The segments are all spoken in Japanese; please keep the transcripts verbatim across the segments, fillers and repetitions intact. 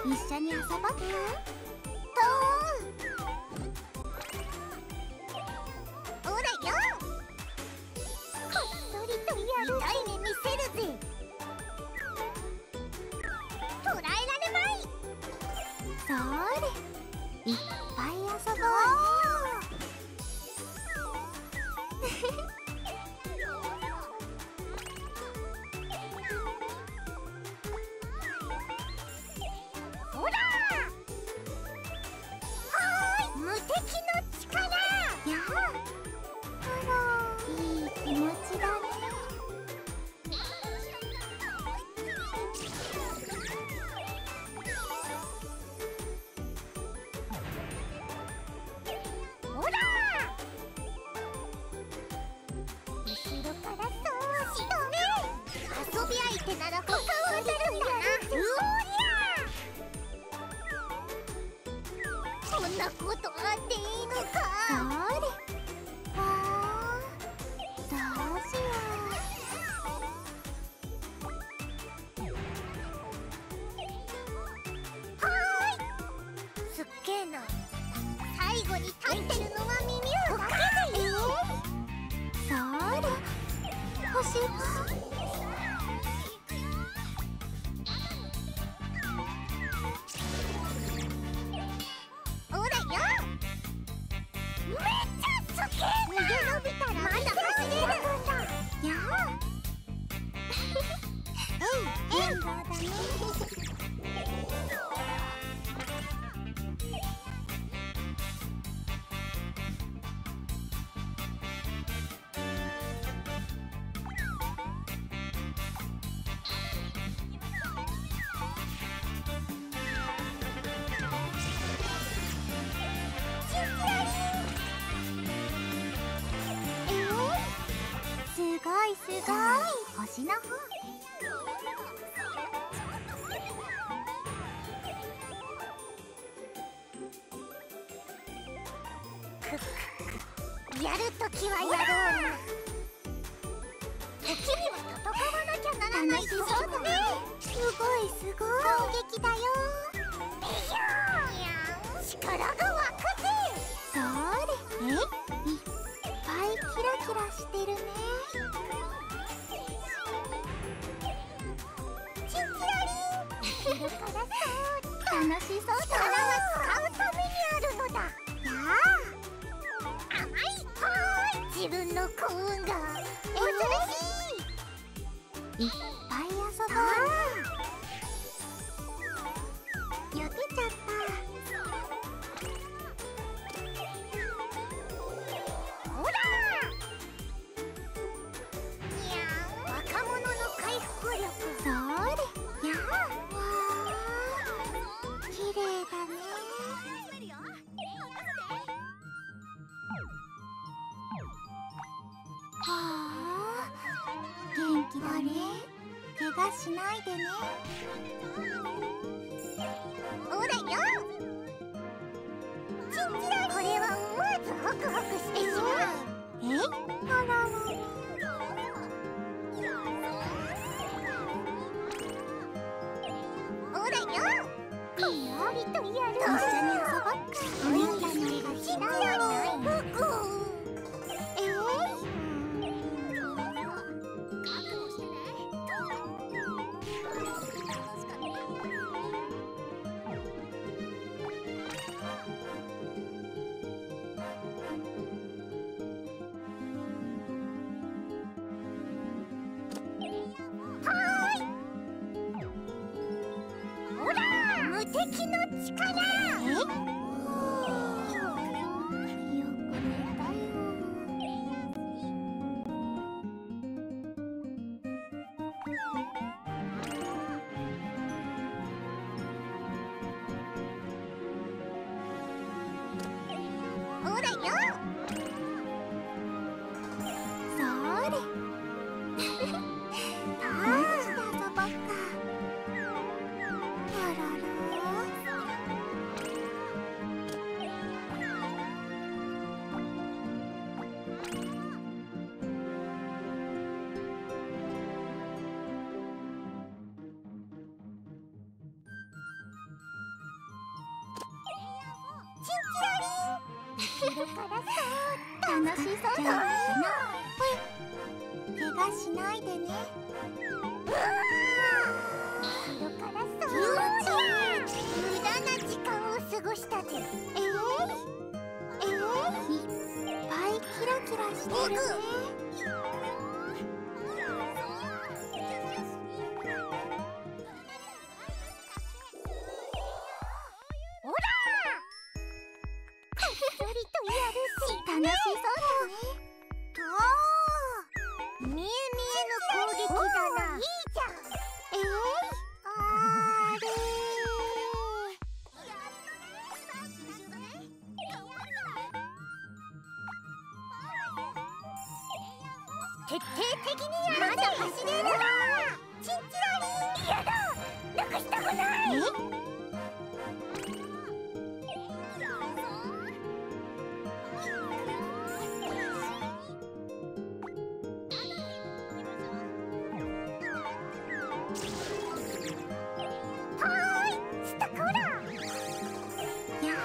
一緒に遊ぼっか。 ほらよ、こっそりとやる。痛い目見せるぜ。捕らえられまい。 それ、いっぱい遊ぼう。 ほら、はーい、無敵の力。 やあ、あら、いい気持ちだね。 ほら、後ろからそうしとめ。遊び相手なら他を当てるんだな。うおりゃ、こんなことあっていいのか。 それ、わあ、どうしよはーい、すっげえな。最後に立ってるのは耳をだけでよ。 う。それ、星が。 ほらよ、めっちゃすげえな。逃げ延びたらまだ走れるんだ。 やあ。 えいえい。 そうだね。えー、すごいすごい。星の方。 やるときはやろうな。時には戦わなきゃならない。 楽しそうだね。すごいすごい。 攻撃だよ。ビシューン。力が湧くぜ。 それ、え、いっぱいキラキラしてるね。 チンキラリン。後ろからそーっと。 楽しそうだ。 力は使うためにあるのだ。 や甘い。はーい、自分の幸運が恐ろしい。 あ、いっぱい遊ぼう。よけちゃった。 ほら、にゃん。若者の回復力。 それ、やあ。わあ、綺麗だね。はあ、元気だね。怪我しないでね。 ほらよ、チンキラリン。これは思わずホクホクしてしまう。 え、あらら。 ほらよ、こんやりとやる。 一緒に遊ぼっか。 おいらのがチンキラリン。ふく。 えー、 ほら、無敵の力。 え、よく寝たよ。 ほらよ、 それ。ああ、して遊ぼっか。あらら。 るからそ楽しそうだな。怪我しないでね。 うわー後ろからそ無駄な時間を過ごしたぜ。 えー、えー、いっぱいキラキラしてるね。 ほらこっそりとやるし楽しそうだね。 見え見えの攻撃だな。いいじゃん。 えー、あれ徹底的にやる。まだ走れる。チンチラリン。嫌だ。なくしたくない。 えはーい、スタコラ。 やあ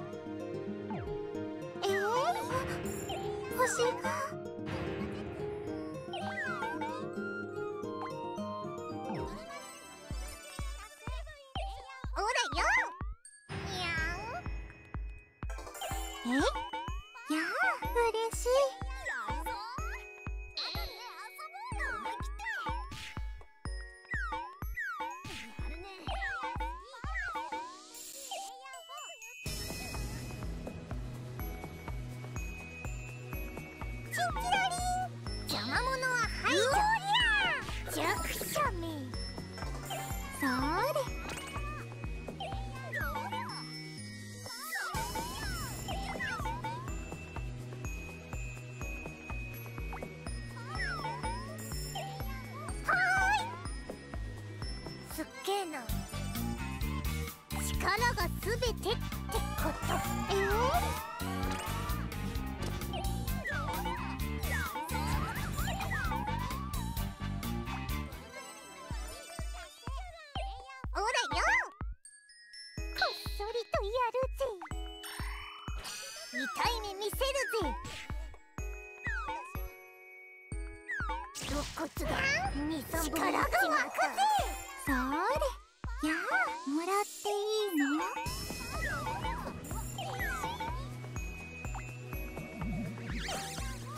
えー、星がほらよ。にゃん。 えやあ嬉しい。 チンチラリン。邪魔者は排除。弱者め。 それすっげえな。力がすべてってこと。 えー、 ほらよ。こっそりとやるぜ。痛い目見せるぜ。肋骨がに、さんぼん力が湧くぜ。 それやあもらっていいの？ は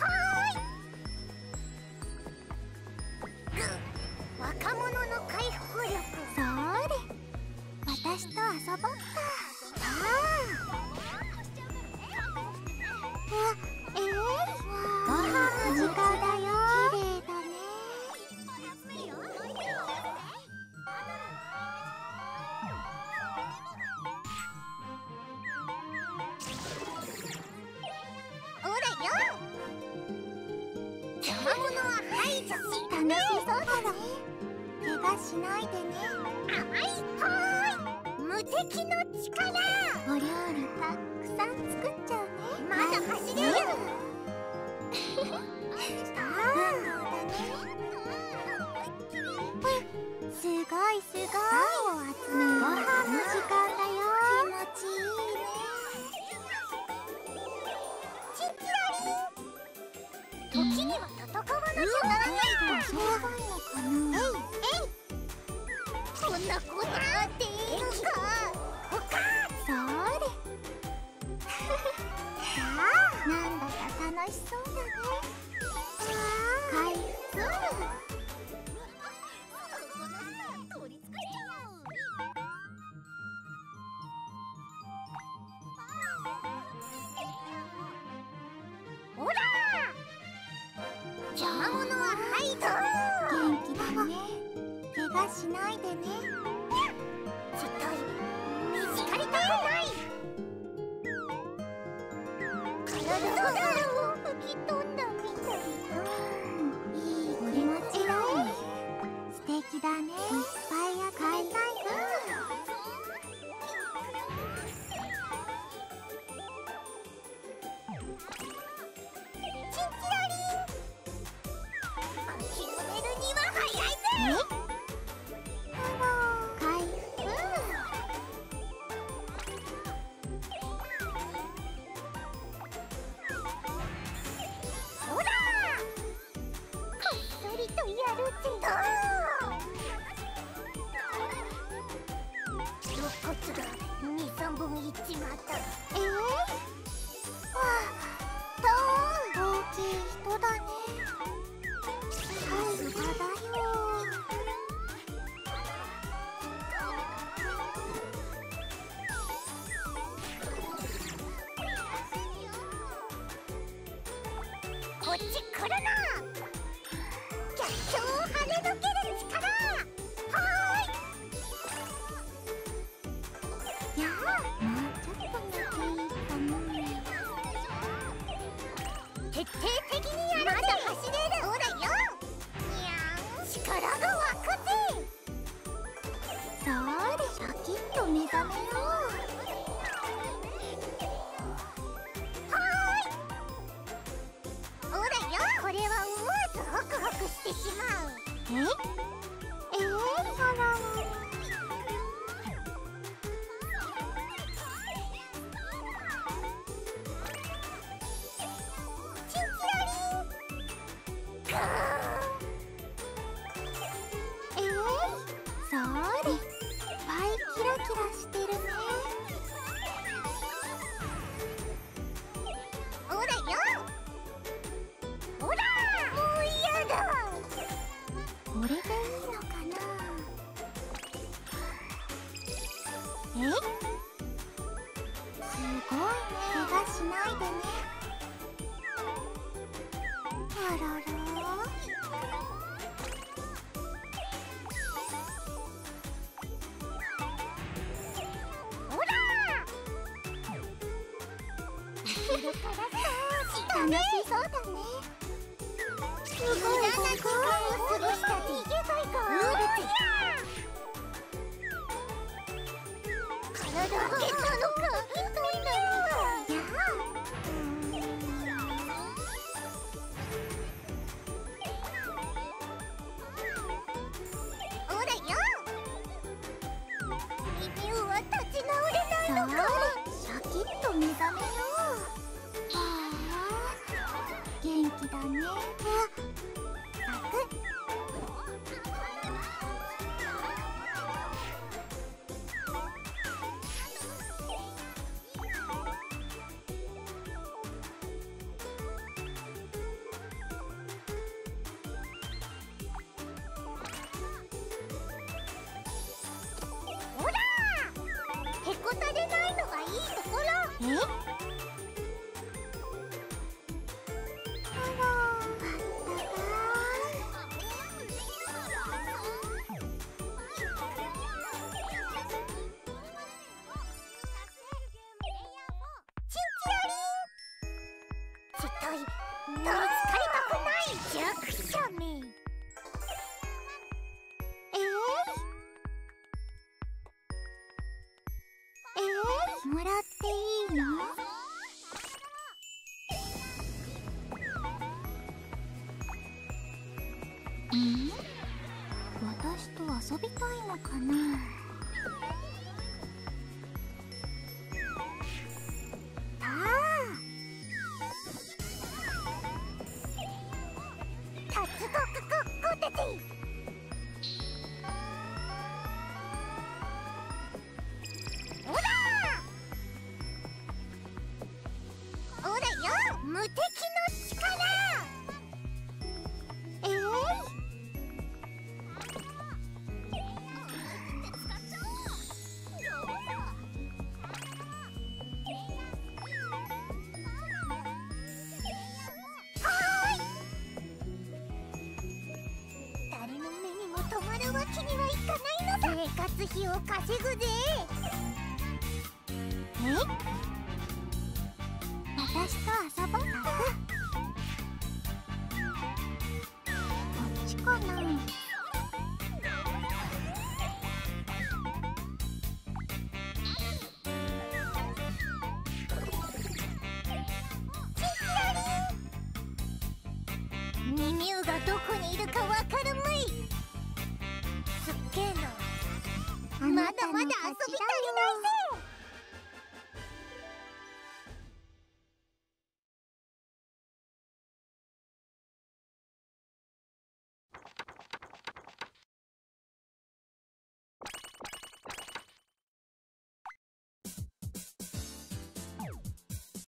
ーい。ぐ若者の回復力。 それ私と遊ぼっか。さあうわえー、ご飯の時間だよ。綺麗だね。 ほらよ。邪魔者は排除。 楽しそうだね。怪我しないでね。 甘い。はーい。無敵の力。 お料理たくさん作っちゃうね。 まだ走れる。 ああすごいすごい。青を集めるご飯の時間だよ。気持ちいいね。 チンチラリン。時には戦わなきゃならないと。 しょうがないのかな。 こんなことあっていいのか。ほか。 それさあなんだか楽しそうだね。回復ほら。邪魔者は排除。 元気だね。怪我しないでね。 絶対見つかりたくない。体が吹き飛んだみたい。 うんいい気持ちだい。素敵だね。いっぱいあ買いたいな。 チンチラリン。広めるには早いぜ。 回復こっち来るな。逆境を跳ねのける力。はーい。 やあ、もうちょっとだけいいかな。 徹底的にやるぜ。まだ走れる。ほらよ。にゃん。力が湧くぜ。 そーれ、シャキッと目覚めよう。 これは思わずホクホクしてしまう。 ええー、あらチンチラリン。ガーえー、そーれ、いっぱいキラキラしてるね。 ほらよ。ほら、もう嫌だ。 これでいいのかな。え、すごいね。怪我しないでね。あらら。 ほら。後ろからさ、 楽しそうだね。すごい無駄な時間を過ごした逃げないか。ウールツ。体を蹴ったのか。ひどいな。 やほらよ。ミミウは立ち直れあ、 ないのか。 シャキッと目覚めよう。はあ、元気だね。さく。 ほら。へこたれないのがいいところ。 え、あら、あったかチンチラリン。ちっとい、どう疲れたくない弱者め。 えー、えー、もらっていいの？ん？私と遊びたいのかな？ああ、 タツコクココテティ。ほら。ほらよ。無敵の力。 えー、 誰の目にも止まるわけにはいかないのだ。生活費を稼ぐぜ。 え？私と遊ぼうか。こっちかな。 ミミウがどこにいるかわかるまい。すっげえな。まだまだ遊び足りないぜ。